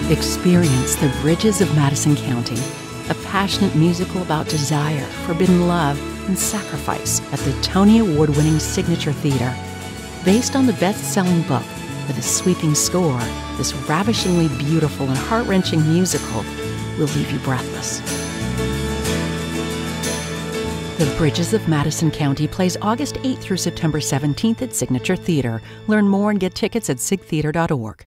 Experience The Bridges of Madison County, a passionate musical about desire, forbidden love, and sacrifice at the Tony Award-winning Signature Theater. Based on the best-selling book, with a sweeping score, this ravishingly beautiful and heart-wrenching musical will leave you breathless. The Bridges of Madison County plays August 8th through September 17th at Signature Theater. Learn more and get tickets at sigtheater.org.